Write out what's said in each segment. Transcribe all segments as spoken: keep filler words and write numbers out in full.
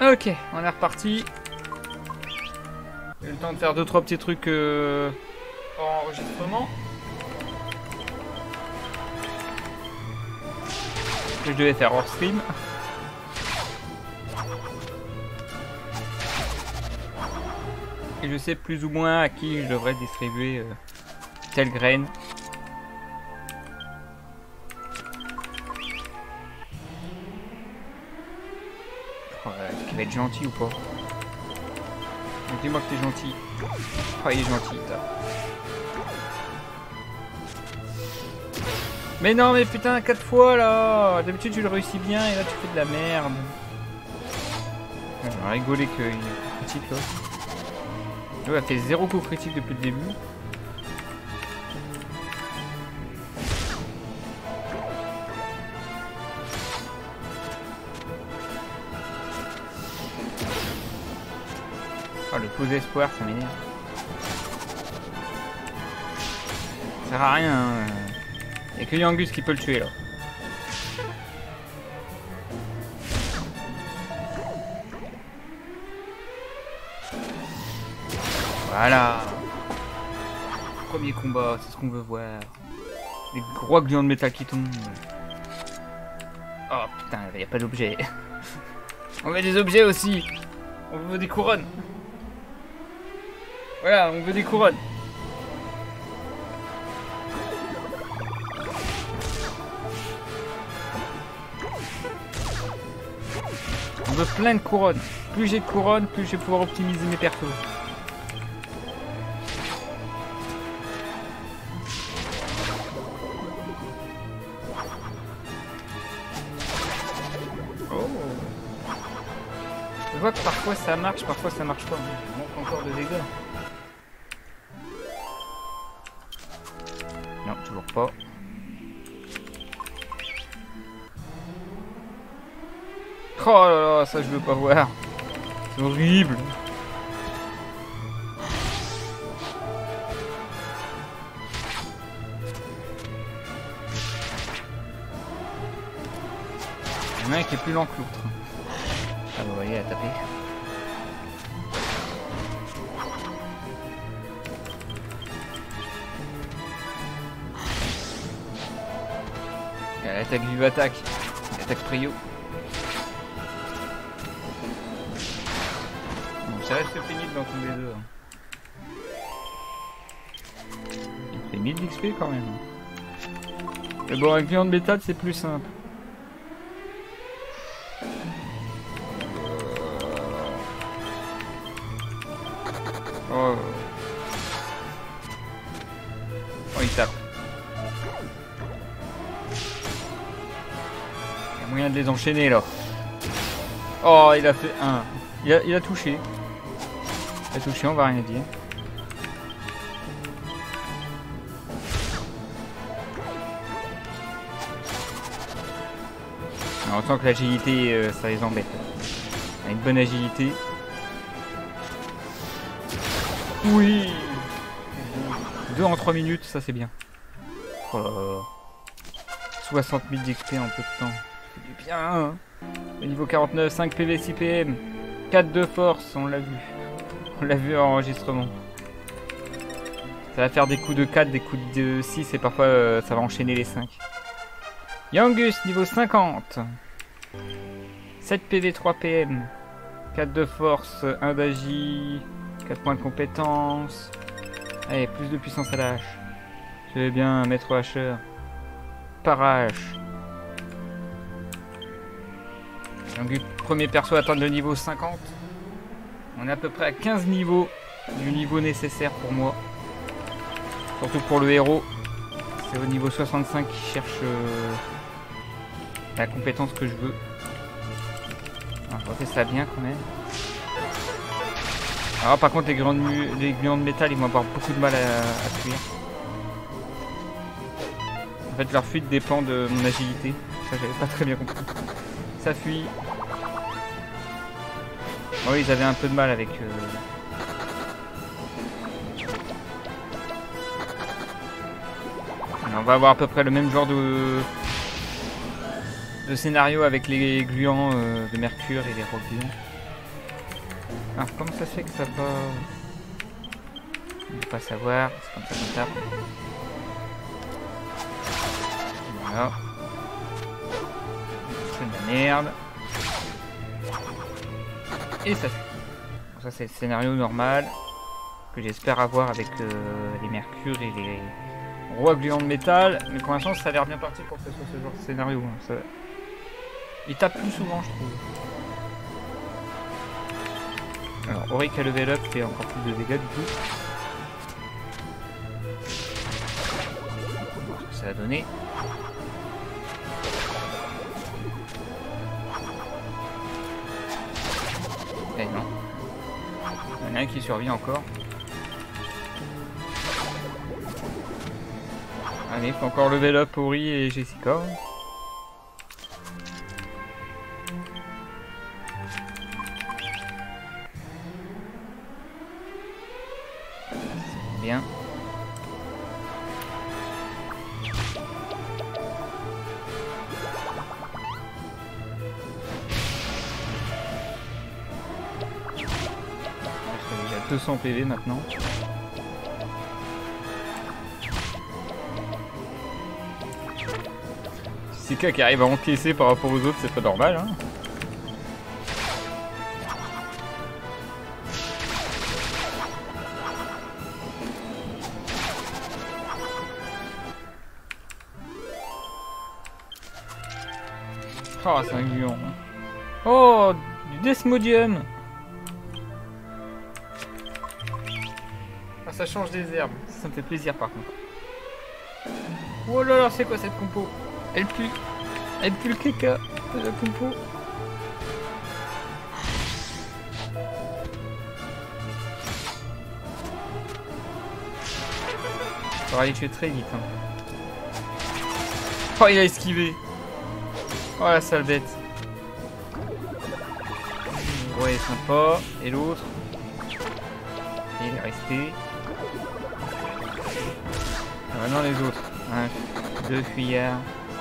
Ok, on est reparti. J'ai eu le temps de faire deux trois petits trucs euh, en enregistrement. Que je devais faire hors stream. Et je sais plus ou moins à qui je devrais distribuer euh, telle graine. Oh, est-ce qu'il va être gentil ou pas? Dis-moi que t'es gentil. Oh, il est gentil, ça. Mais non, mais putain, quatre fois là. D'habitude, tu le réussis bien et là, tu fais de la merde. On va rigoler qu'il y ait un coup critique là. Elle a fait zéro coup critique depuis le début. Oh, le faux espoir, ça m'énerve. Ça sert à rien. Hein. Il n'y a que Yangus qui peut le tuer là. Voilà. Premier combat, c'est ce qu'on veut voir. Les gros gluants de métal qui tombent. Oh putain, il n'y a pas d'objet. On veut des objets aussi. On veut des couronnes. Voilà, on veut des couronnes. On veut plein de couronnes. Plus j'ai de couronnes, plus je vais pouvoir optimiser mes persos. Oh. Je vois que parfois ça marche, parfois ça marche pas. Il manque encore de dégâts. Non, toujours pas. Oh là là, ça je veux pas voir. C'est horrible. Il y en a un qui est plus lent que l'autre. Ah bah vous voyez, elle a tapé. Elle attaque vive attaque. Attaque prio. Bon, ça reste pénible dans tous les deux. Il fait mille d'X P quand même. Mais bon, avec viande de métal, c'est plus simple. Oh. Oh, il tape. Il y a moyen de les enchaîner là. Oh, il a fait un. Il a, il a touché. Il a touché, on va rien dire. Alors, autant que l'agilité, euh, ça les embête. On a une bonne agilité. Oui. Deux en trois minutes, ça c'est bien. Oh là là. soixante mille d'X P en peu de temps. C'est du bien. Hein. Le niveau quarante-neuf, cinq P V, six P M. quatre de force, on l'a vu. On l'a vu en enregistrement. Ça va faire des coups de quatre, des coups de six et parfois euh, ça va enchaîner les cinq. Yangus, niveau cinquante. sept P V, trois P M. quatre de force, un d'agi. quatre points de compétence. Allez, plus de puissance à la hache. Je vais bien mettre au hacheur. Par hache. Donc, premier perso à atteindre le niveau cinquante. On est à peu près à quinze niveaux du niveau nécessaire pour moi. Surtout pour le héros. C'est au niveau soixante-cinq qui cherche euh, la compétence que je veux. Alors, on fait ça bien quand même. Alors par contre les glands, de les glands de métal ils vont avoir beaucoup de mal à, à fuir. En fait leur fuite dépend de mon agilité. Ça j'avais pas très bien compris. Ça fuit. Oh, oui ils avaient un peu de mal avec... Euh... On va avoir à peu près le même genre de, de scénario avec les gluants euh, de mercure et les rocs gluants. Alors comment ça se fait que ça va... On ne peut pas savoir, c'est comme ça qu'on tape. Voilà. C'est de la merde. Et ça fait. Bon, ça c'est le scénario normal. Que j'espère avoir avec euh, les mercures et les rois gluants de métal. Mais pour l'instant ça a l'air bien parti pour que ce soit ce genre de scénario. Hein. Ça... Il tape plus souvent je trouve. Alors Auric a level up fait encore plus de dégâts du coup. On va voir ce que ça va donner. Eh non. Il y en a un qui survit encore. Allez, il faut encore level up Ori et Jessica. C'est bien. Il a deux cents P V maintenant. C'est quelqu'un qui arrive à encaisser par rapport aux autres, c'est pas normal hein. Oh c'est un gluant. Oh du Desmodium. Ah ça change des herbes, ça me fait plaisir par contre. Oh là là c'est quoi cette compo? Elle pue, elle pue le caca de la compo. On va aller tuer très vite. Hein. Oh, il a esquivé. Oh, la sale bête. Ouais, sympa. Et l'autre. Et il est resté. Ah, maintenant les autres. Un, deux fuyards.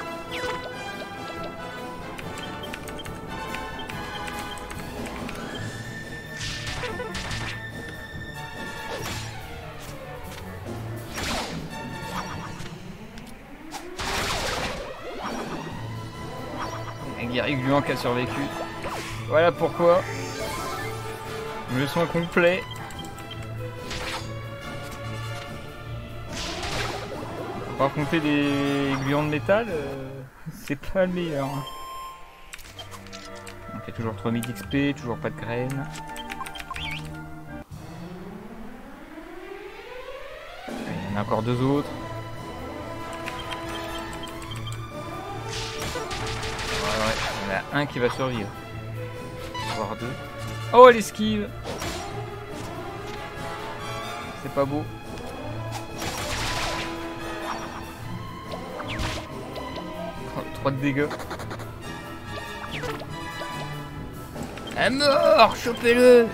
Guerrier gluant qui a survécu. Voilà pourquoi. Le son complet. Par compter des gluants de métal, euh, c'est pas le meilleur. On fait toujours trois mille X P, toujours pas de graines. Il y en a encore deux autres. Il y en a un qui va survivre. Voire deux. Oh l'esquive. C'est pas beau. Oh, trois de dégâts. À mort. Chopez-le.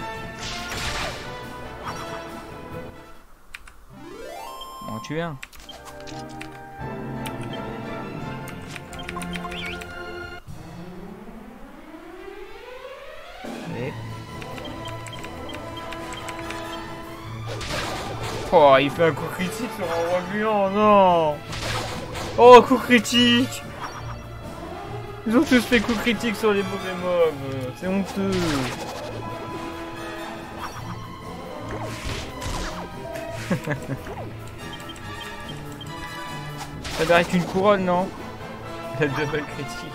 On en tue un. Oh, il fait un coup critique sur un roi gluant, non. Oh, coup critique. Ils ont tous fait coup critique sur les mauvais mobs. C'est honteux. Ça mérite une couronne, non? La double critique.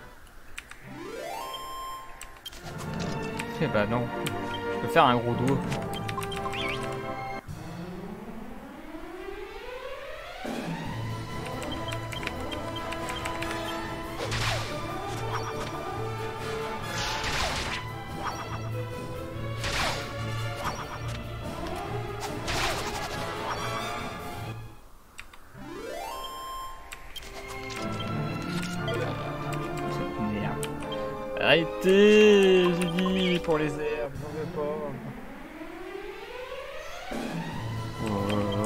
Eh bah non. Je peux faire un gros doigt. Arrêtez, j'ai dit, pour les herbes, j'en veux pas. Oh.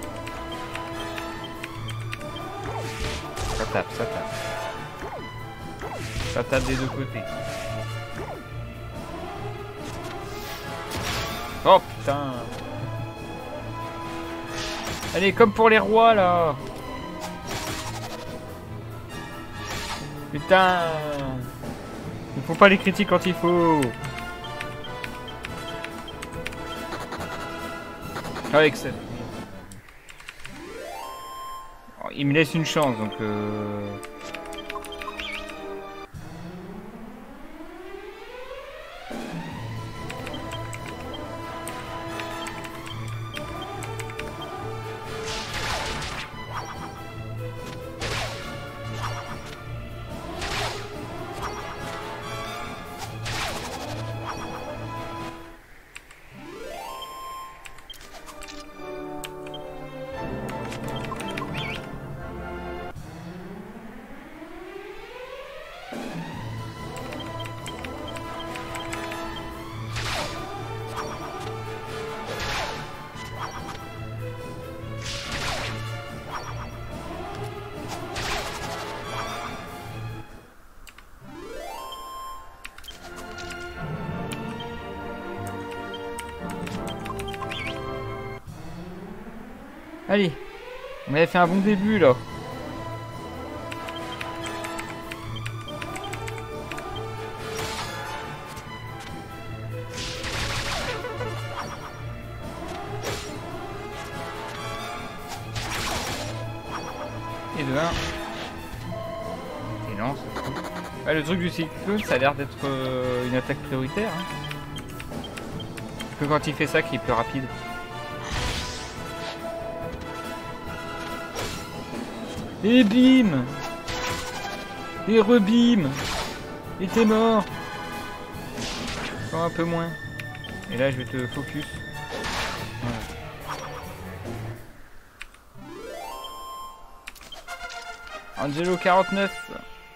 Ça tape, ça tape. Ça tape des deux côtés. Oh putain. Allez, comme pour les rois là. Putain. Il faut pas les critiques quand il faut. Avec ça. Oh, il me laisse une chance donc euh... Allez, on avait fait un bon début là. Et de un. Et non, c'est tout. Ah, le truc du cyclone, ça a l'air d'être euh, une attaque prioritaire. Hein. Que quand il fait ça, qu'il est plus rapide. Et bim! Et rebim! Et t'es mort! Oh, un peu moins. Et là, je vais te focus. Voilà. Angelo quarante-neuf.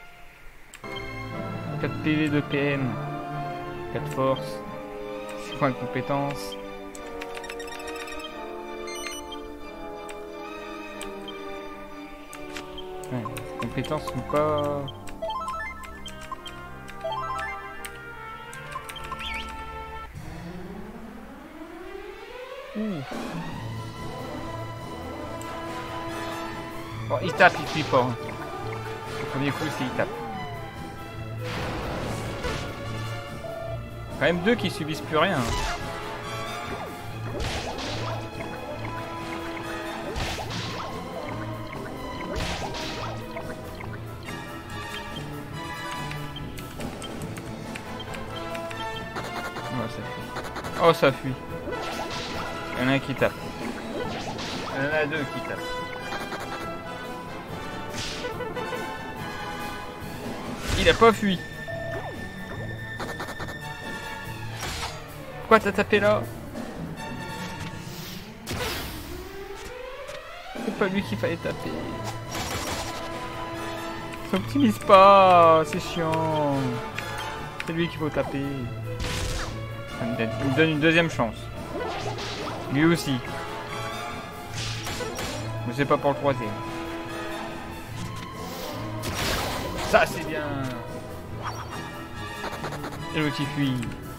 quatre P V de P M. quatre force. six points de compétence. Ouais, les compétences sont pas... Ouh. Bon, il tape, il suit pas. Hein. Le premier coup, c'est il tape. Quand même deux qui subissent plus rien. Hein. Oh, ça fuit. Il y en a un qui tape. Il y en a deux qui tapent. Il a pas fui. Pourquoi t'as tapé là? C'est pas lui qu'il fallait taper. Il s'optimise pas, c'est chiant. C'est lui qu'il faut taper. Il me donne une deuxième chance. Lui aussi. Mais c'est pas pour le troisième. Ça c'est bien. Et l'autre il fuit.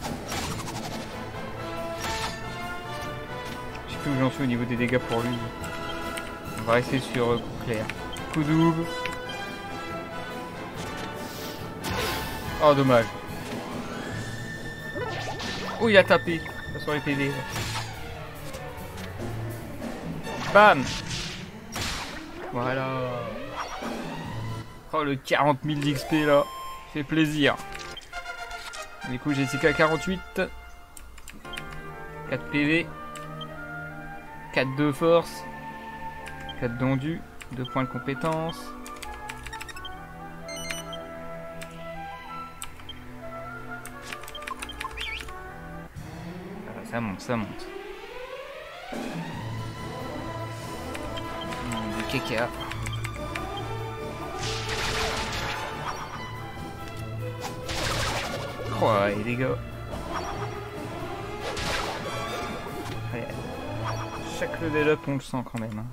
Je sais plus où j'en suis au niveau des dégâts pour lui. On va rester sur euh, coup clair. Coup double. Oh dommage. Oh il a tapé sur les P V. Bam. Voilà. Oh le quarante mille d'X P là. Fait plaisir. Du coup Jessica quarante-huit. quatre P V. quatre de force. quatre d'endu. deux points de compétence. Ça monte, ça monte. Du caca. Oh, et les gars. Allez. Chaque level up, on le sent quand même. Hein.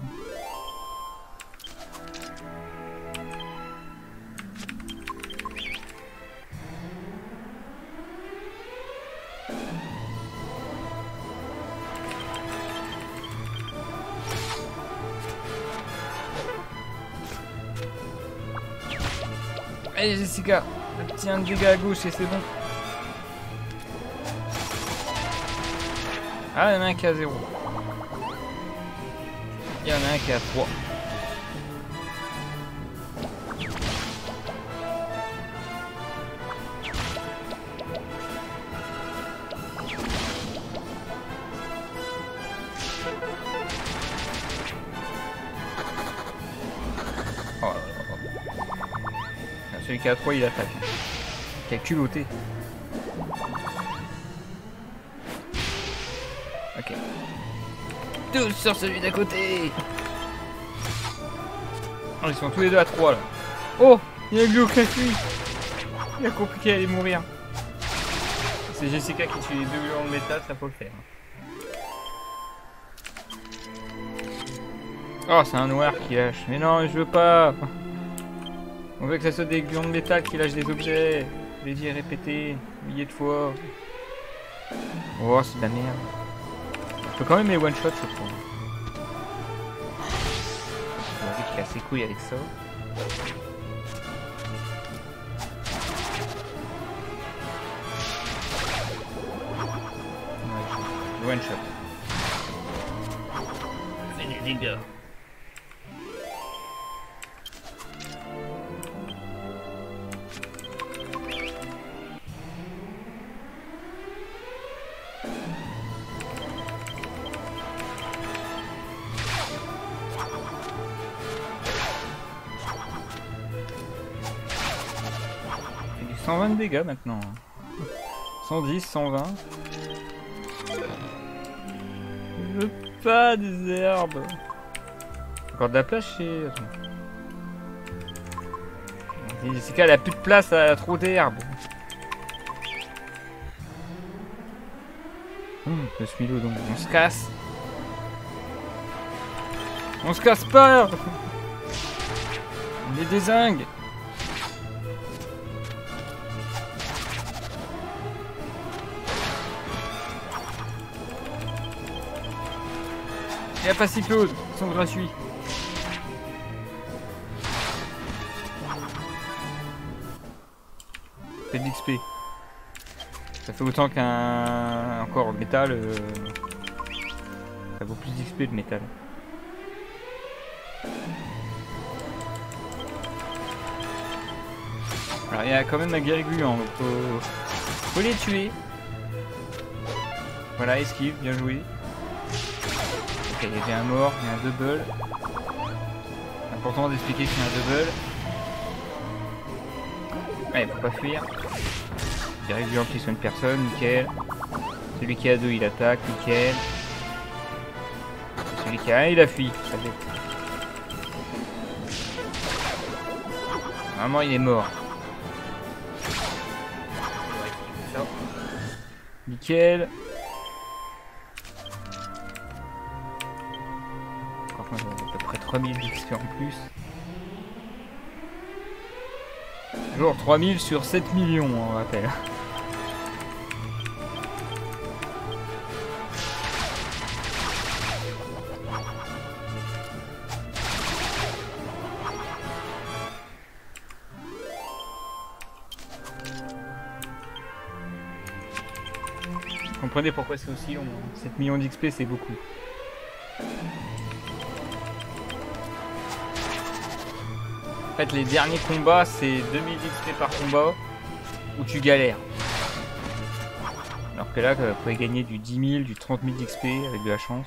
Allez Jessica, tiens un dégât à gauche et c'est bon. Ah, il y en a un qui est à zéro. Il y en a un qui est à trois. Oh là là. Celui qui est à trois, il attaque. Quel culotté. Ok. Tous sur celui d'à côté. Oh, ils sont tous les deux à trois là. Oh, il y a Gluck qui fuit. Il a compris qu'elle allait mourir. C'est Jessica qui tue les deux gluons de métal, ça faut le faire. Oh, c'est un noir qui lâche. Mais non, je veux pas. On veut que ça soit des gluons de métal qui lâchent des objets. Je l'ai dit répété, milliers de fois. Oh, c'est de la merde. Je peux quand même les one-shot, je trouve. On a vu qu'il a ses couilles avec ça. Ouais, one-shot. Fais des dégâts. cent vingt de dégâts maintenant. cent dix, cent vingt. Je veux pas des herbes. Encore de la place chez... Jessica, elle a plus de place, elle a trop d'herbes. Hum, le Smilo donc. On se casse. On se casse pas. On est des zingues. Il n'y a pas Cyclone, ils sont gratuits. Fait de l'X P. Ça fait autant qu'un... Encore le métal. Euh... Ça vaut plus d'X P de métal. Alors il y a quand même un guerrier gluant, donc faut... faut les tuer. Voilà, esquive, bien joué. Ok, il y avait un mort, il y a un double. Important d'expliquer qu'il y a un double. Ouais, faut pas fuir. Il y a régulièrement qui soigne personne, nickel. Celui qui a deux, il attaque, nickel. Celui qui a un, il a fui. Normalement, il est mort. Nickel. À peu près trois mille d'X P en plus. Toujours trois mille sur sept millions, on rappelle. Vous comprenez pourquoi c'est aussi long. sept millions d'X P, c'est beaucoup. En fait, les derniers combats, c'est deux mille d'X P par combat où tu galères. Alors que là, vous pouvez gagner du dix mille, du trente mille d'X P avec de la chance.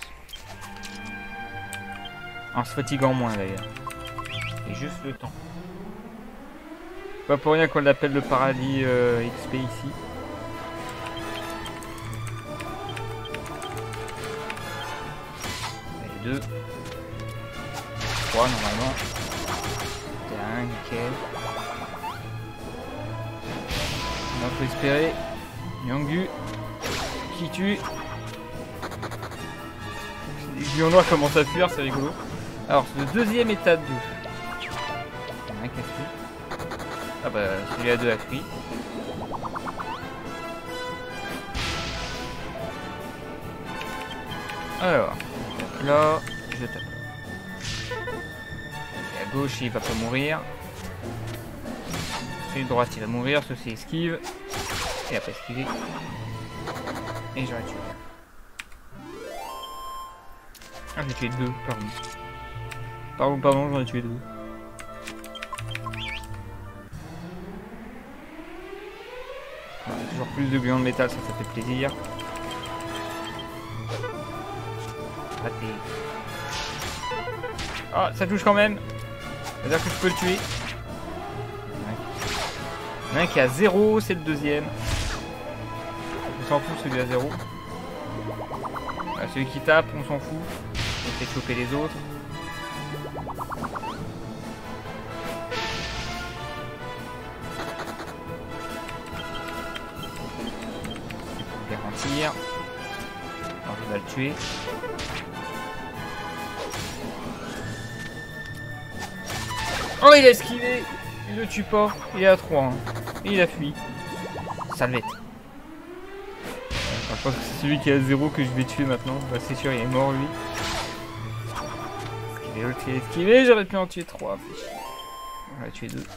En se fatiguant moins d'ailleurs. Et juste le temps. Pas pour rien qu'on l'appelle le paradis euh, X P ici. Allez, deux. trois normalement. Un, nickel. On peut espérer. Yangu qui tue. Les aiguillons noirs commencent à fuir, c'est rigolo. Alors, le deuxième état de deux. Il y en a un qui a fui. Ah bah, celui à deux a fui. Alors, là, je tape. Et à gauche, il va pas mourir. celui de droite il va mourir, ceci esquive. Et après esquiver. Et j'aurais tué. Ah, j'ai tué deux, pardon. Pardon, pardon, j'en ai tué deux. Ah, toujours plus de glands de métal, ça, ça fait plaisir. Raté. Ah, ça touche quand même. C'est-à-dire que je peux le tuer. Il y en a un qui est à zéro, c'est le deuxième. On s'en fout celui à zéro. Voilà, celui qui tape, on s'en fout. On fait choper les autres. C'est pour garantir. Alors je vais le tuer. Oh, il a esquivé. Il le tue pas. Il est à trois. Hein. Et il a fui. Salvette. Enfin, je pense que c'est celui qui est à zéro que je vais tuer maintenant. Bah, c'est sûr, il est mort lui. Esquivé, l'autre il a esquivé. J'aurais pu en tuer trois. Fait chier. On va tuer deux.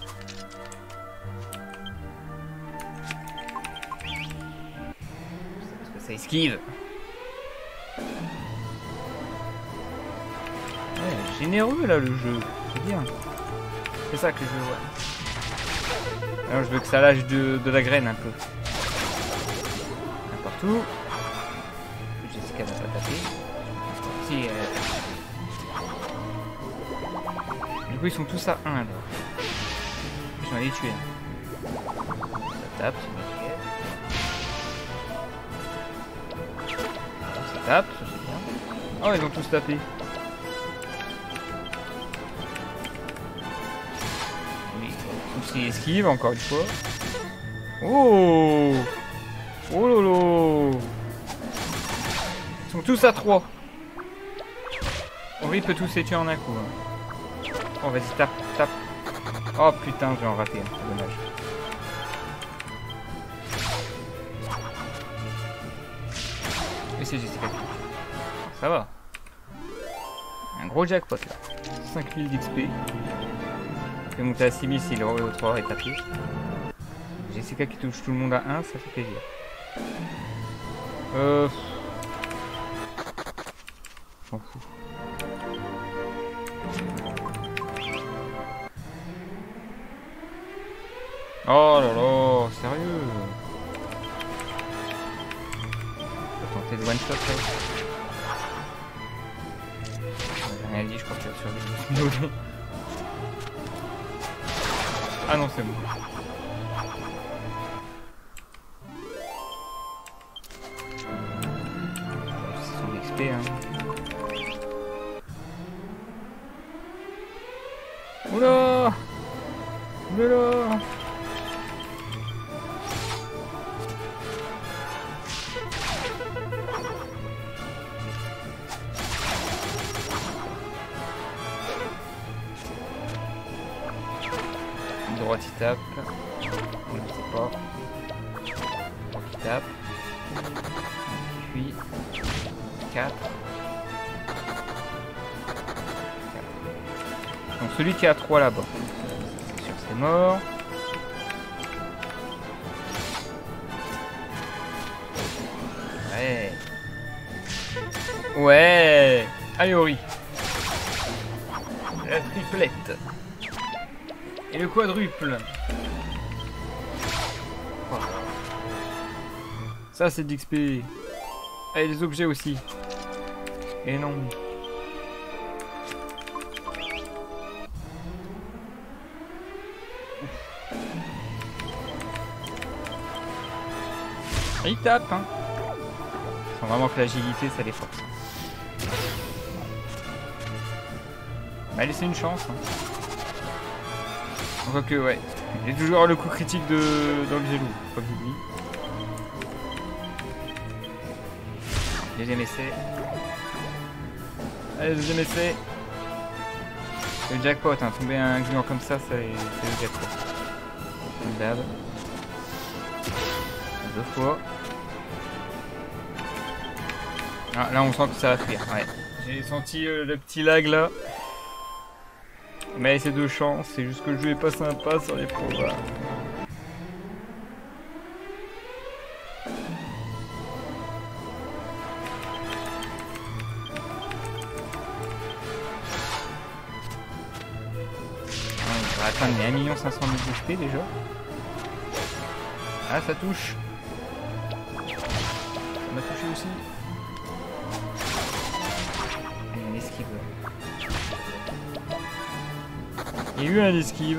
Parce que ça esquive. Ouais, généreux là le jeu. C'est bien. C'est ça que je veux voir. Alors je veux que ça lâche de, de la graine un peu. N'importe où. Jessica n'a pas tapé. Si, euh... Du coup ils sont tous à un là. J'en ai tué. Ça tape, c'est nickel. Ça tape, ça c'est bien. Oh ils ont tous tapé. Il esquive encore une fois. Oh, oh lolo. Ils sont tous à trois. Henri peut tous les tuer en un coup. Hein. Oh vas-y tape, tape. Oh putain je vais en rater, hein. C'est dommage. Et c'est Jessica. Ça va. Un gros jackpot là. cinq mille d'X P. Je vais monter à six mille si le au trois est tapé. Jessica qui touche tout le monde à un, ça fait plaisir. Euh... J'en fous. Oh là là, sérieux. Je vais tenter de one shot là. J'ai rien dit, je crois que tu vas survivre. Ah non, c'est bon. C'est son X P, hein. Oula! Oula! Droite il tape, je ne sais pas, droite il tape, puis quatre. Donc celui qui est à trois là-bas, c'est sûr c'est mort. Ouais. Ouais. Allez Ori. La triplette. Et le quadruple. Oh. Ça c'est d'X P. Et les objets aussi. Et non. Et il tape hein. Je sens vraiment que l'agilité ça les force. On va laisser une chance hein. Quoique ouais, il y a toujours le coup critique de dans le gelou, faut pas que j'oublie. Deuxième essai. Allez, deuxième essai. C'est le jackpot, hein. Tomber un gluant comme ça, c'est le jackpot. Comme d'hab. Deux fois. Ah, là on sent que ça va fuir, ouais. J'ai senti euh, le petit lag là. Mais c'est de chance, c'est juste que le jeu est pas sympa sur les programmes. Putain, mais un million cinq cent mille d'X P déjà. Ah, ça touche. Ça m'a touché aussi. Il y a un esquive là. Il y a eu un esquive.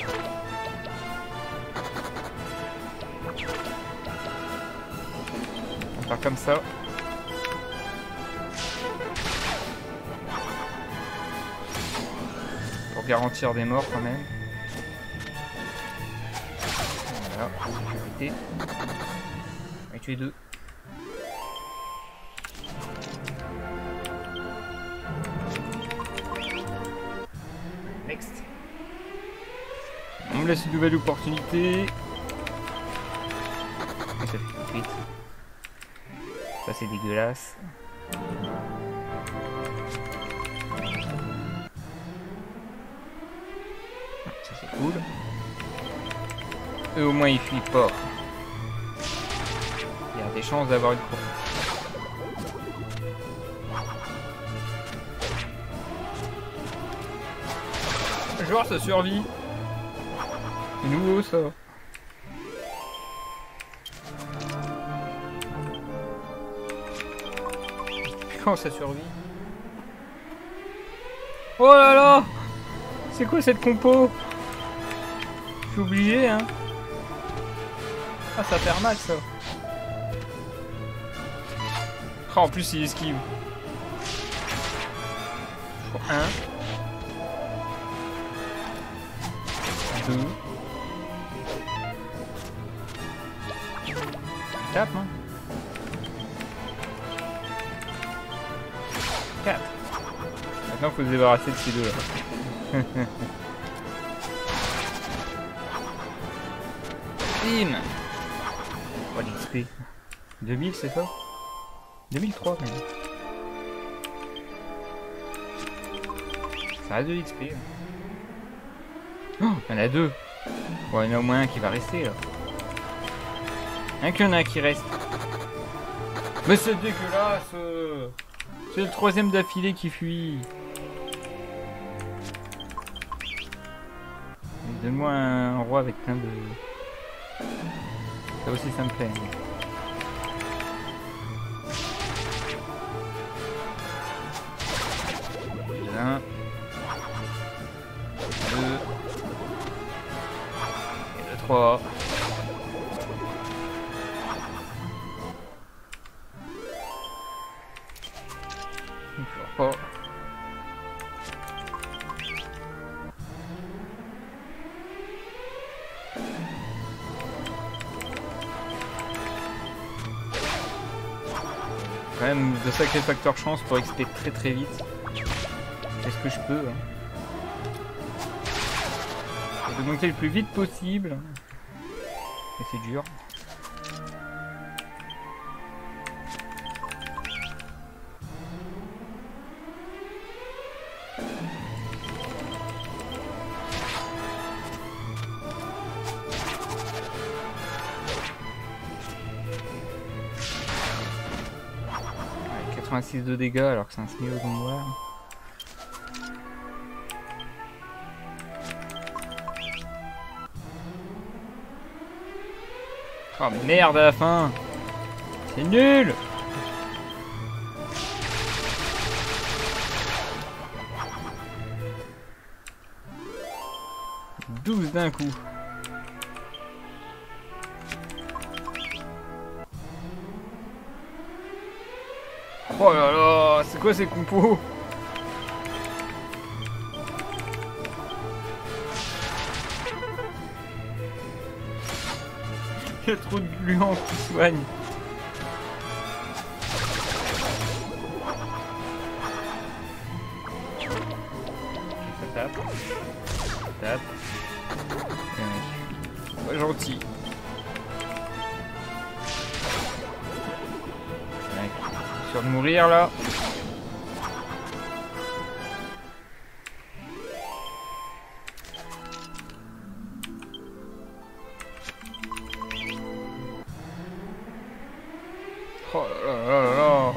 On va faire comme ça. Pour garantir des morts quand même. Voilà, sécurité. On va tuer deux. Next. On me laisse une nouvelle opportunité. Ça fait tout de suite. Ça c'est dégueulasse. Ça c'est cool. Eux au moins ils fuient pas. Il y a des chances d'avoir une course. Genre ça survit. C'est nouveau ça. Comment ça survit? Oh là là! C'est quoi cette compo? Je suis obligé hein. Ah ça perd mal ça. Oh, en plus il esquive. un. deux. Tape hein. quatre. Maintenant faut se débarrasser de ces deux là. Bim. Oh l'X P. deux mille c'est ça? deux mille trois même. Ça reste de l'X P. Oh, il y en a deux. Bon, il y en a au moins un qui va rester là. Un qu'il y en a un qui reste. Mais c'est dégueulasse. C'est le troisième d'affilée qui fuit. Donne-moi un roi avec plein de... Ça aussi ça me plaît. Un. Deux. Et le trois. Pas. Quand même de sacrés facteurs chance pour X P très très vite. Est-ce que je peux hein. De monter le plus vite possible. Et c'est dur. quatre-vingt-six de dégâts alors que c'est un Sméo noir. Oh mais merde à la fin. C'est nul. douze d'un coup. Oh là là, c'est quoi ces compos? Il y a trop de gluants qui soignent. Ça tape. Ça tape. Pas gentil. Sûr de mourir là. Oh là là là là.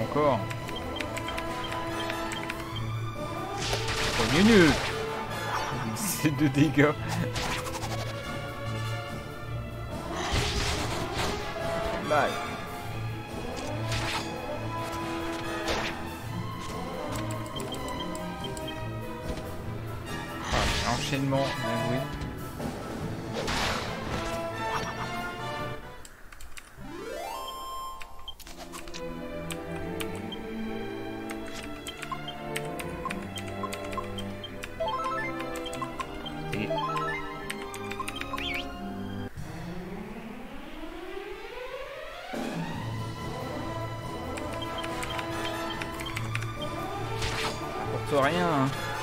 encore. Oh, mieux mieux. C'est de dégâts. Bye. Ah, enchaînement, bien joué. Rien. Hein.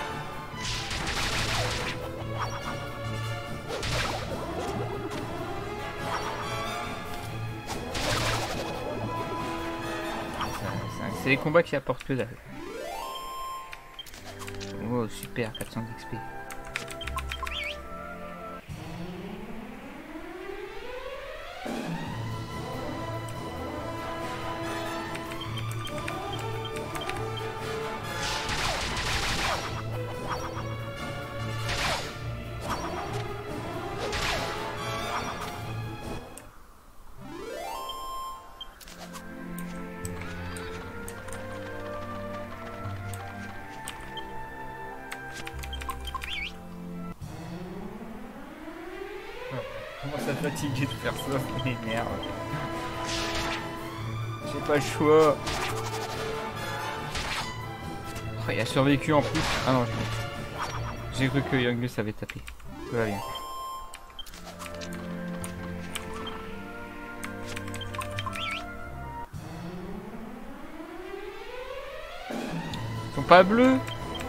C'est les combats qui apportent que dalle. Oh super, quatre cents d'X P. Comment ça fatigué de faire ça, ça m'énerve. J'ai pas le choix. Oh, il a survécu en plus. Ah non, j'ai cru que Youngus avait tapé. Tout va bien. Ils sont pas bleus.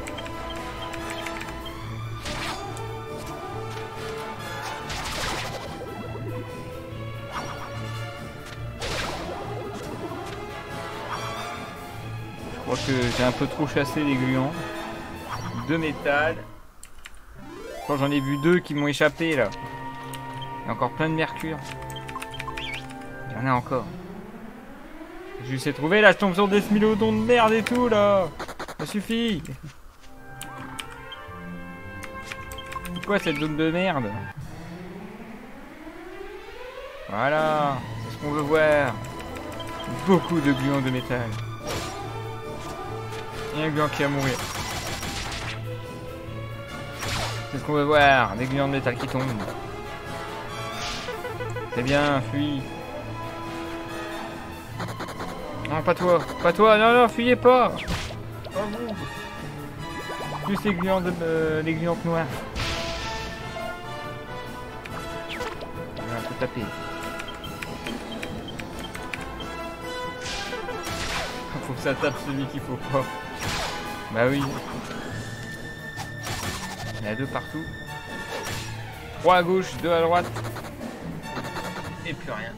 Je crois que j'ai un peu trop chassé les gluants. Deux métal. J'en ai vu deux qui m'ont échappé là. Il y a encore plein de mercure. Il y en a encore. Je sais trouver là, je tombe sur des smilodons de merde et tout là. Ça suffit. C'est quoi cette zone de merde? Voilà, c'est ce qu'on veut voir. Beaucoup de gluants de métal. Et un gluant qui va mourir. C'est ce qu'on veut voir, des gluants de métal qui tombent. C'est bien, fuis. Non, pas toi, pas toi, non, non, fuyez pas. Oh, bon. Plus les gluants de, euh, les gluants noirs. On va un peu taper. Faut que ça tape celui qu'il faut pas. Bah oui. Il y en a deux partout. Trois à gauche, deux à droite. Et plus rien.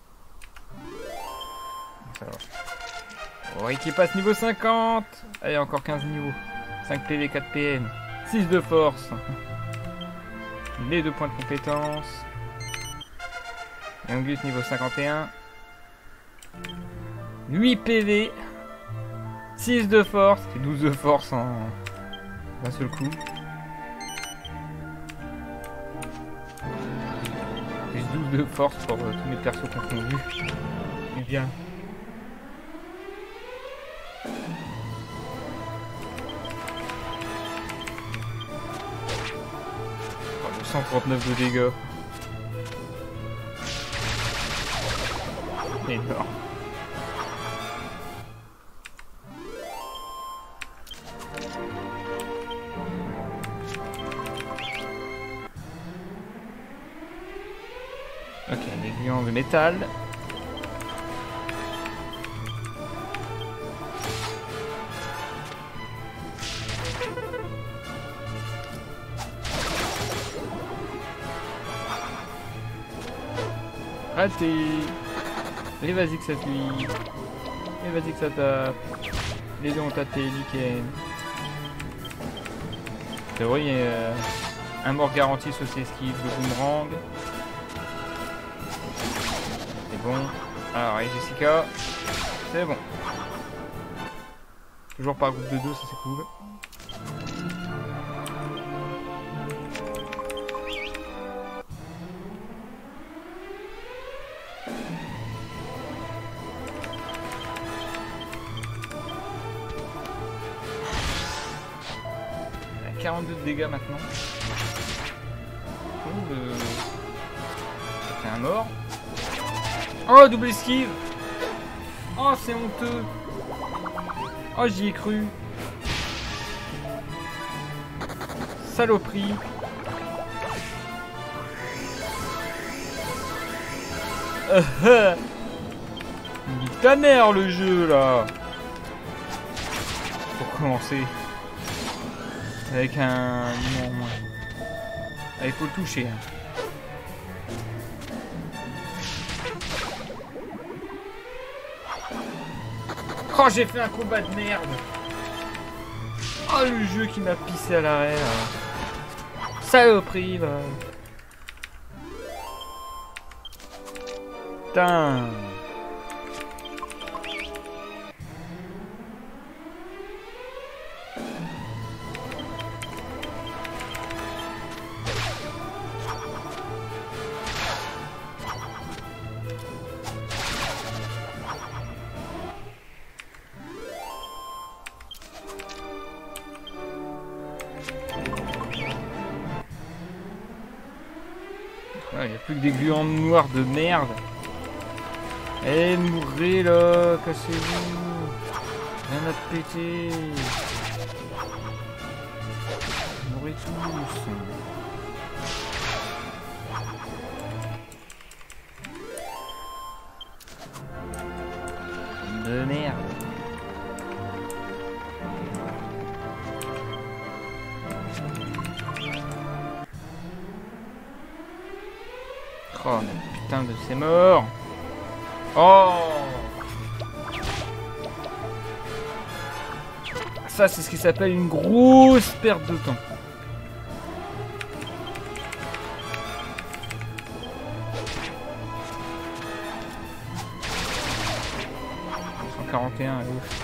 Ça va. Oh, et qui passe niveau cinquante. Allez, encore quinze niveaux. cinq P V, quatre P M. six de force. Les deux points de compétence. Youngus niveau cinquante et un. huit P V. six de force. Et douze de force en d'un seul coup. J'ai douze de force pour euh, tous mes persos confondus. C'est bien. Oh, cent trente-neuf de dégâts. Énorme. Ok, les gluants de métal. Raté. Et vas-y que ça fuit. Et vas-y que ça tape. Les deux ont tapé, nickel. C'est vrai, il y a euh, un mort garanti sur ces esquives de boomerang. C'est bon. Alors, et Jessica, c'est bon. Toujours par groupe de deux, ça c'est cool. quarante-deux de dégâts maintenant. Oh, le... C'est un mort. Oh, double esquive. Oh, c'est honteux. Oh, j'y ai cru. Saloperie. Euh, euh. Il dit ta mère le jeu là. Pour commencer. Avec un... Non, moins. Il faut le toucher. Hein. Oh, j'ai fait un combat de merde. Oh, le jeu qui m'a pissé à l'arrêt. Saloperie, va. Putain. Il n'y a plus que des gluants noirs de merde. Eh, mourrez là, cassez-vous. Rien à péter. Mourrez tous. De merde. Oh, mais putain de c'est mort. Oh, ça c'est ce qui s'appelle une grosse perte de temps. cent quarante et un, ouf.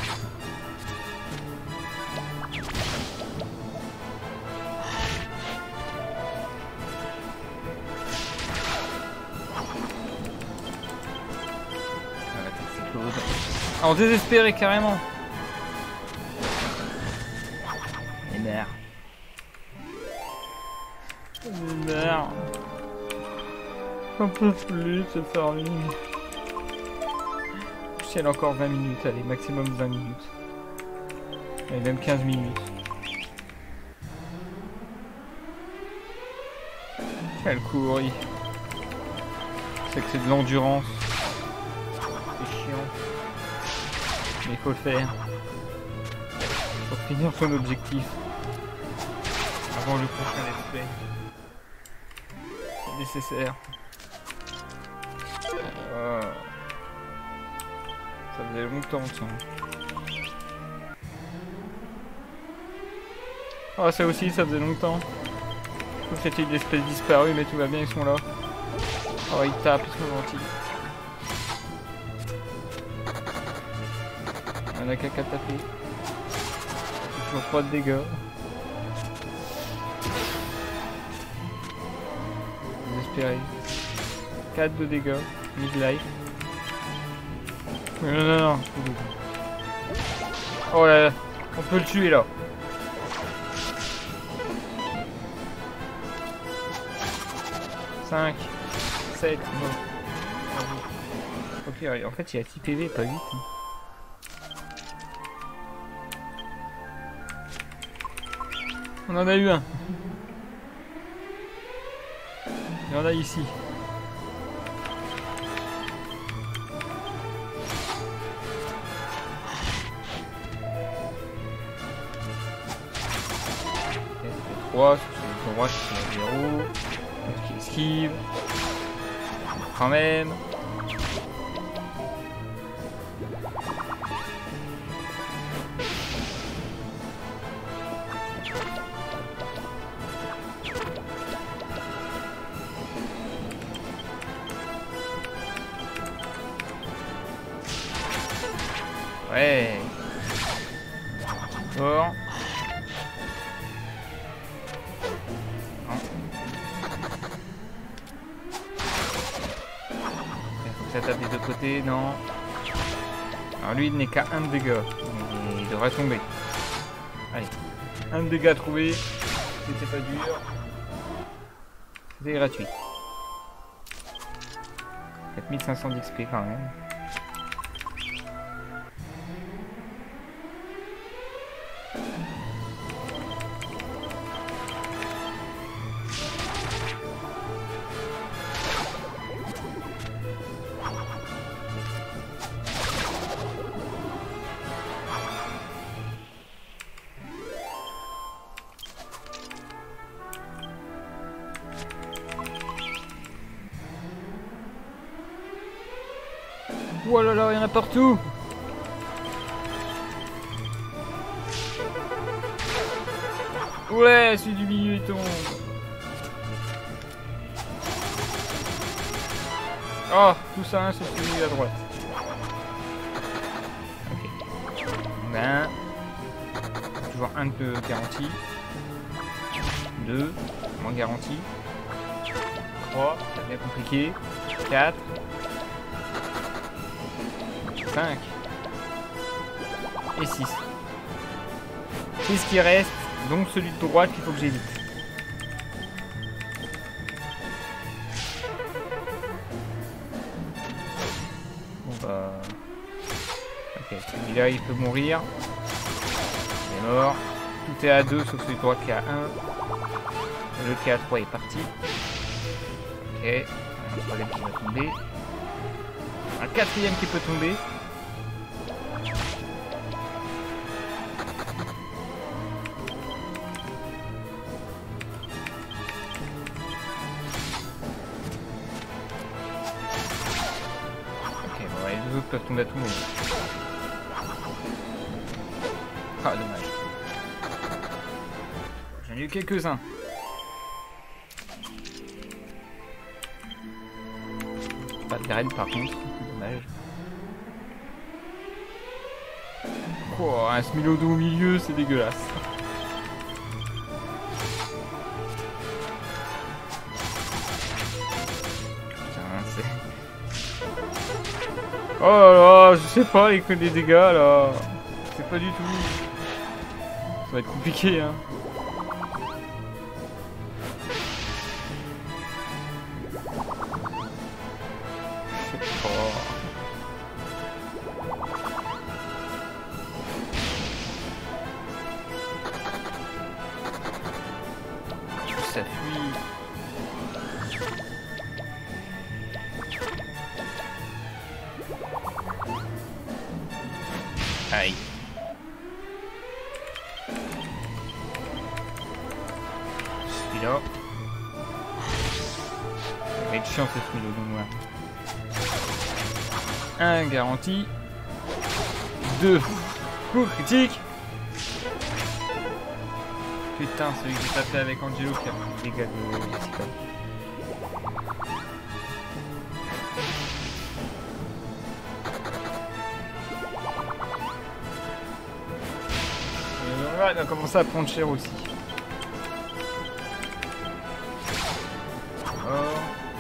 En désespéré carrément. Et merde. Et merde. J'en peux plus de cette armée. Je tiens encore vingt minutes, allez, maximum vingt minutes. Et même quinze minutes. Quel courri. C'est que c'est de l'endurance. C'est chiant. Mais il faut le faire pour finir son objectif avant le prochain let's play. C'est nécessaire. Oh. Ça faisait longtemps tiens. Oh ça aussi ça faisait longtemps. Je trouve que c'était une espèce disparue mais tout va bien, ils sont là. Oh ils tapent, ils sont gentils. On a qu'à taper. Toujours trois de dégâts. Désespéré. quatre de dégâts. Mid-life. Non, non, non. Oh là là. On peut le tuer là. cinq. sept. Non. Ok, en fait il y a six P V, pas huit. On en a eu un. Il y en a ici. trois, c'est le droit, c'est zéro. Qui esquive. Quand même. Ouais. Fort. Non. Il faut que ça tape des deux côtés, non. Alors lui il n'est qu'à un de dégâts. Il devrait tomber. Allez. Un de dégâts trouvé. C'était pas dur. C'était gratuit. quatre mille cinq cents d'X P quand même. Oh là là, il y en a partout. Ouais, celui du milieu il tombe. Oh, tout ça, hein, c'est celui à droite. Ok. Ben, toujours un de garantie. Deux, moins garantie. Trois, ça devient compliqué. Quatre. cinq et six. C'est ce qui reste, donc celui de droite qu'il faut que j'évite. Bon bah... Ok, celui-là il peut mourir. Il est mort. Tout est à deux sauf celui de droite qui est à un. Le qui est à trois est parti. Ok, un troisième qui va tomber. Un quatrième qui peut tomber. Les autres peuvent tomber à tout moment. Ah, dommage. J'en ai eu quelques-uns. Pas de graines par contre, dommage. Oh, un Smilodo au milieu, c'est dégueulasse. Oh là là, je sais pas les, les dégâts là. C'est pas du tout. Ça va être compliqué hein. Je sais pas. Ça fuit. Aïe. Celui-là. Ça va être chiant ce Smilodo noir. Un garanti. Deux. Coup critique. Putain, celui que j'ai tapé avec Angelo qui a pris des dégâts de Jessica. Il va commencer à prendre cher aussi. Oh.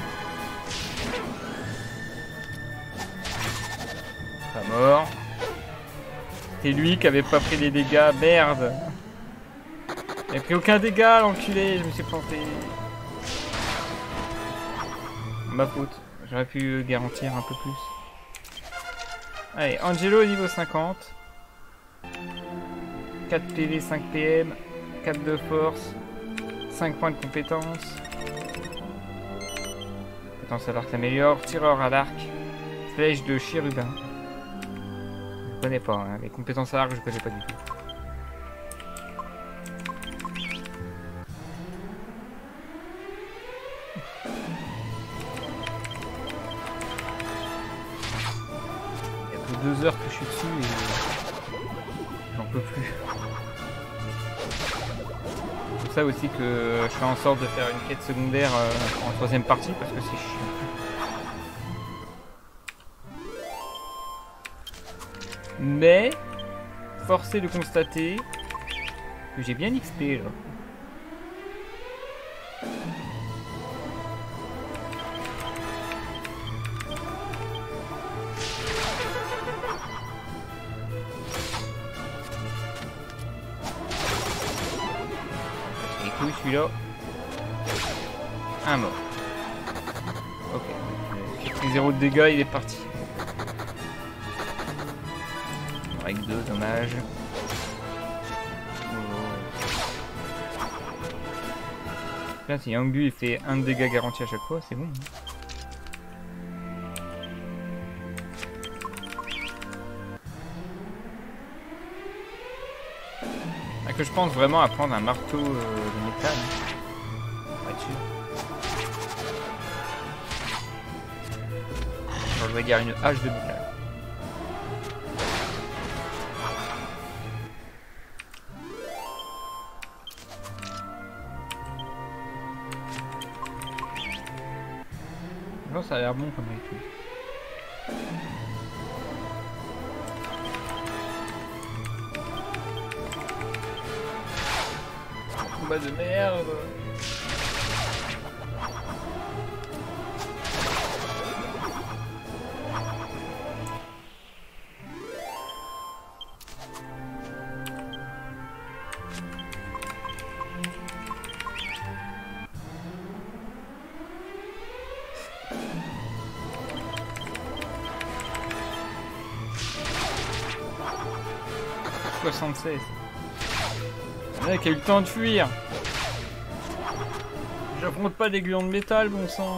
Pas mort. C'est lui qui avait pas pris des dégâts, merde. Il a pris aucun dégât, l'enculé, je me suis planté. Ma faute, j'aurais pu garantir un peu plus. Allez, Angelo niveau cinquante. quatre P V, cinq P M, quatre de force, cinq points de compétence. Compétence à l'arc s'améliore, tireur à l'arc, flèche de chérubin. Je connais pas, hein. Les compétences à l'arc je connais pas du tout. Il y a que deux heures que je suis dessus et j'en peux plus. C'est pour ça aussi que je fais en sorte de faire une quête secondaire euh, en troisième partie parce que c'est chiant. Mais, force est de constater J'ai bien X P là. Les couilles celui-là. Un mort. Ok. J'ai pris zéro de dégâts, il est parti. Avec deux, dommage. Là, si Yangbu il fait un dégât garanti à chaque fois, c'est bon. Ah, que je pense vraiment à prendre un marteau euh, de métal. Ouais, dessus. Genre, je vais dire une hache de métal. Non, ça a l'air bon comme étude. Combat de merde. soixante-seize. Le mec a eu le temps de fuir. J'affronte pas des gluons de métal, bon sang.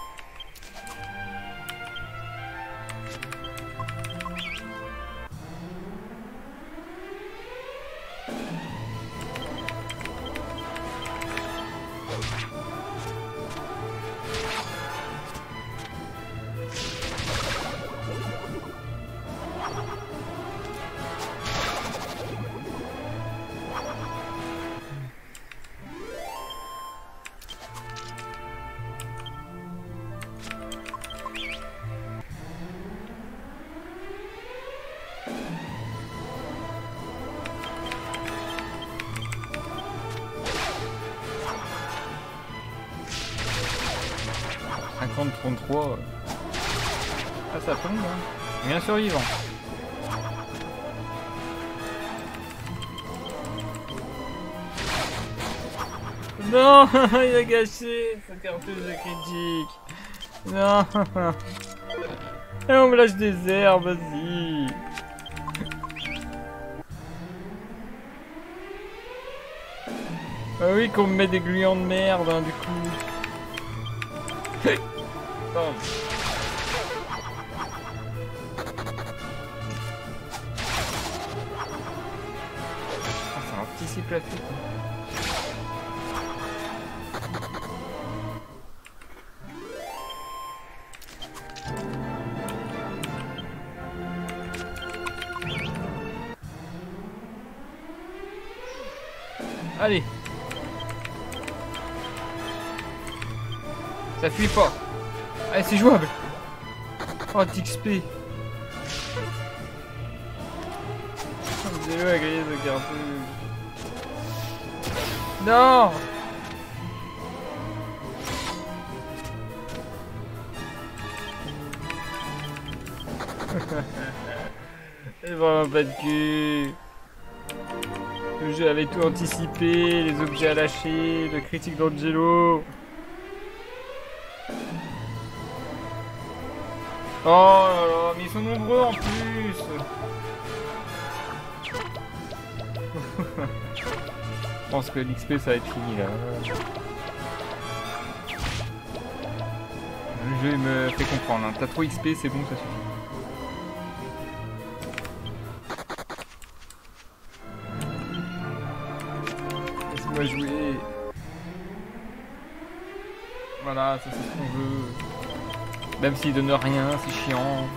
cinquante trente-trois. Ah, ça tombe, hein. Bien survivant. Non, il a gâché sa cartouche de critique. Non. Et on me lâche des herbes, vas-y. Ah oui, qu'on me met des gluants de merde, hein, du coup. Bon. Ah, ça anticipe la fuite. Allez. Ça fuit pas. Allez, c'est jouable. Oh, d'X P. Zéro à griller ce cartouche. Non. C'est vraiment pas de cul. Le jeu avait tout anticipé, les objets à lâcher, le critique d'Angelo. Oh là là, mais ils sont nombreux en plus. Je pense que l'X P ça va être fini là. Le jeu me fait comprendre, hein. T'as trop X P, c'est bon, ça suffit. Laisse-moi jouer. Voilà, ça c'est ce qu'on veut. Même s'il donne rien, c'est chiant.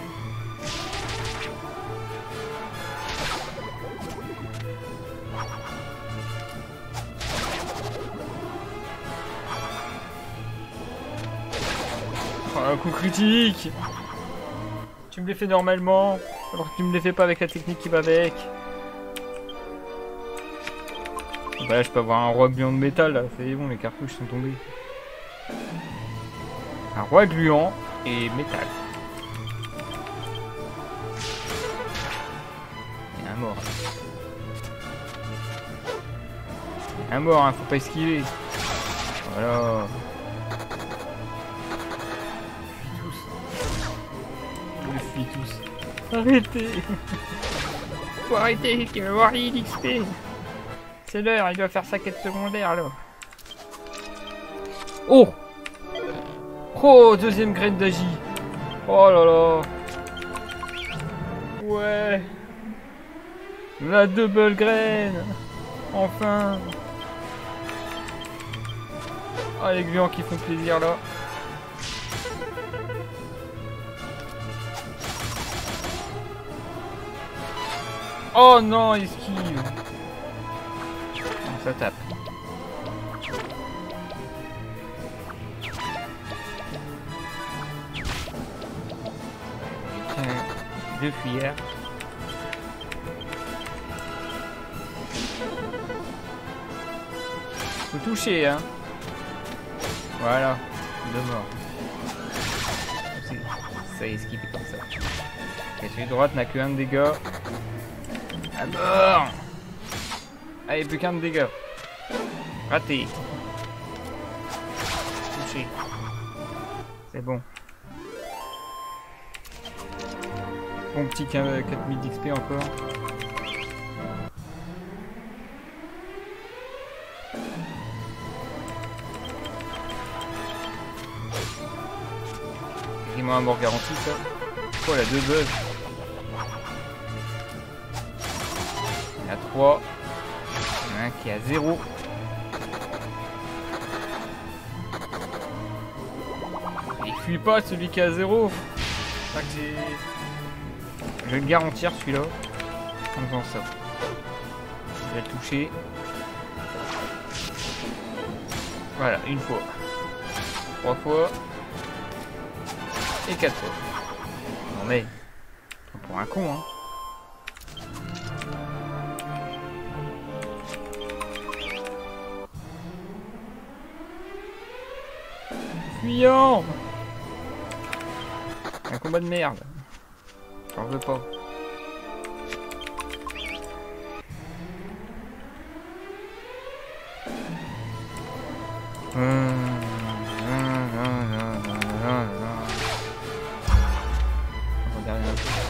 Oh, un coup critique. Tu me les fais normalement, alors que tu me les fais pas avec la technique qui va avec. Bah là je peux avoir un roi gluant de métal là, c'est bon, les cartouches sont tombées. Un roi gluant et métal. Il y a un mort. Il y a un mort, hein, faut pas esquiver. Voilà. Fuis tous. Je les fuis tous. Arrêtez. Faut arrêter, qu'il va avoir l'X P. C'est l'heure, il doit faire sa quête secondaire là. Oh! Oh, deuxième graine d'Agi. Oh là là. Ouais. La double graine. Enfin. Ah, les gluants qui font plaisir là. Oh non, esquive. Ça tape. Deux cuillères. Faut toucher, hein. Voilà. Deux morts. Ça y est, esquivé comme ça. Et celui de droite n'a que un de dégâts. À mort. Allez, plus qu'un de dégâts. Raté. Touché. C'est bon. Bon petit quatre mille d'X P encore. Quasiment un mort garanti ça. Oh, elle a deux bugs. Il y en a trois. Il y en a un qui est à zéro. Il fuit pas celui qui est à zéro. C'est ça que c'est... Je vais le garantir celui-là. En faisant ça. Je vais le toucher. Voilà, une fois. Trois fois. Et quatre fois. Non mais... Pour un con, hein. Fuyant. Un combat de merde. J'en veux pas. Regardez un peu.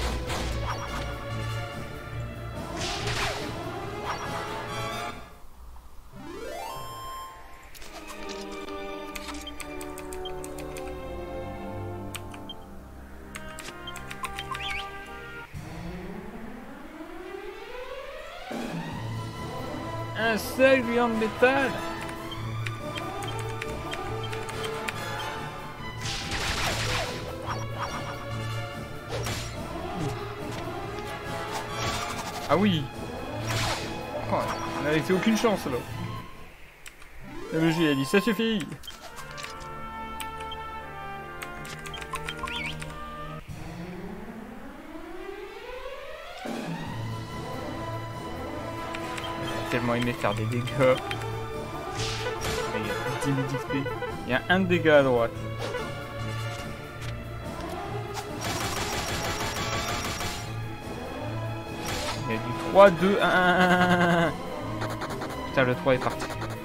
Un seul gluant de métal. Ah oui. Oh, on a laissé aucune chance là. La magie a dit ça suffit. Tellement aimé faire des dégâts. Il y a dix mille d'X P. Il y a un de dégâts à droite. Il y a du trois, deux, un, un, un, un. Putain, le trois est parti.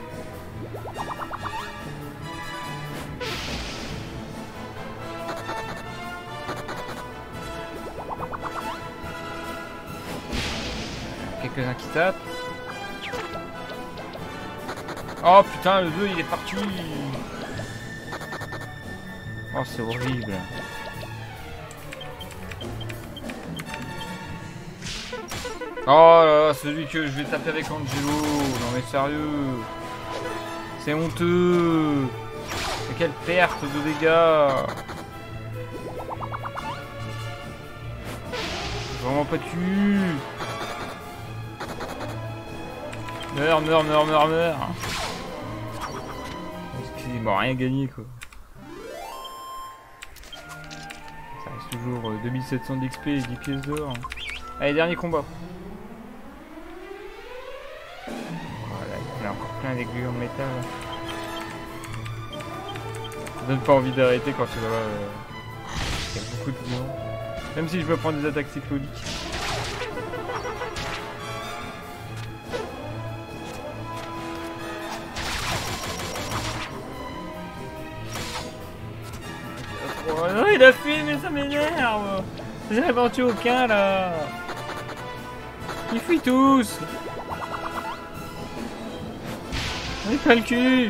Quelques-uns qui tapent. Oh putain, le deux il est parti. Oh, c'est horrible. Oh là là, celui que je vais taper avec Angelo. Non mais sérieux. C'est honteux. Mais quelle perte de dégâts. Vraiment pas de cul. Meurs, meurs, meurs, meurs, meurs. Bon, rien gagné quoi. Ça reste toujours euh, deux mille sept cents d'X P et dix pièces d'or. Allez, dernier combat. Voilà, On a encore plein d'aiguilles en métal. Ça donne pas envie d'arrêter quand tu vois euh, qu'il y a beaucoup de vent. Même si je veux prendre des attaques cycloniques. Oh non, il a fui, mais ça m'énerve. J'en ai battu aucun là. Ils fuient tous. On est pas le cul.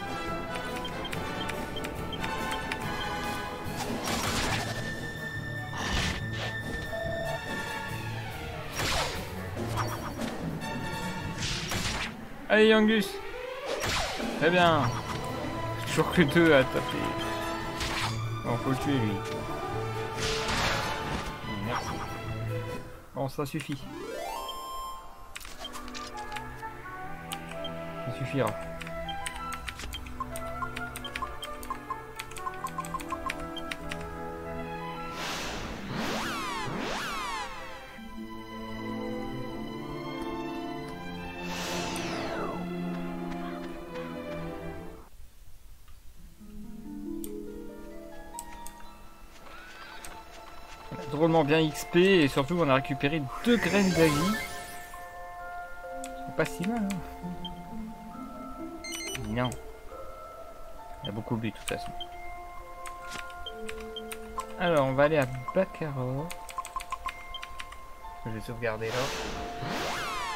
Allez Yangus. Très bien. Toujours que deux à taper. Bon, faut le tuer lui. Merci. Bon, ça suffit. Ça suffira. Drôlement bien X P et surtout on a récupéré deux graines d'Agi. C'est pas si mal hein. Non. Il y a beaucoup bu de toute façon. Alors on va aller à Baccarat. Je vais sauvegarder là.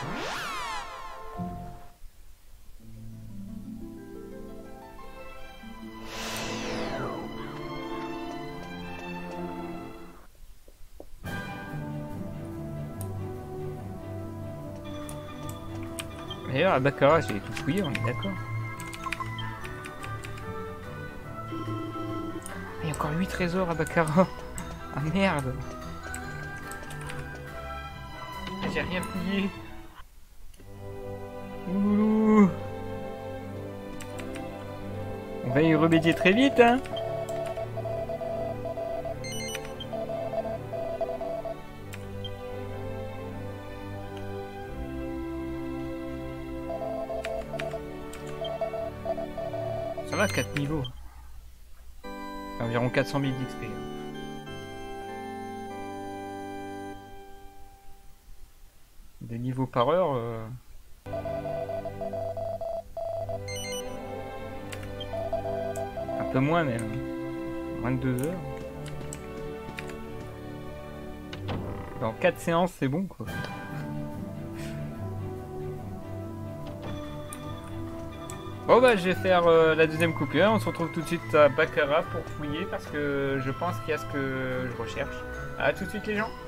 D'ailleurs à Baccarat j'ai tout fouillé, on est d'accord. Il y a encore huit trésors à Baccarat. Ah merde. J'ai rien fouillé. Ouh. On va y remédier très vite hein. Ça va, quatre niveaux. Environ quatre cent mille d'X P. Des niveaux par heure. Euh... Un peu moins même. Moins de deux heures. Dans quatre séances, c'est bon quoi. Bon bah je vais faire euh, la deuxième coupure, on se retrouve tout de suite à Baccarat pour fouiller parce que je pense qu'il y a ce que je recherche. A tout de suite les gens.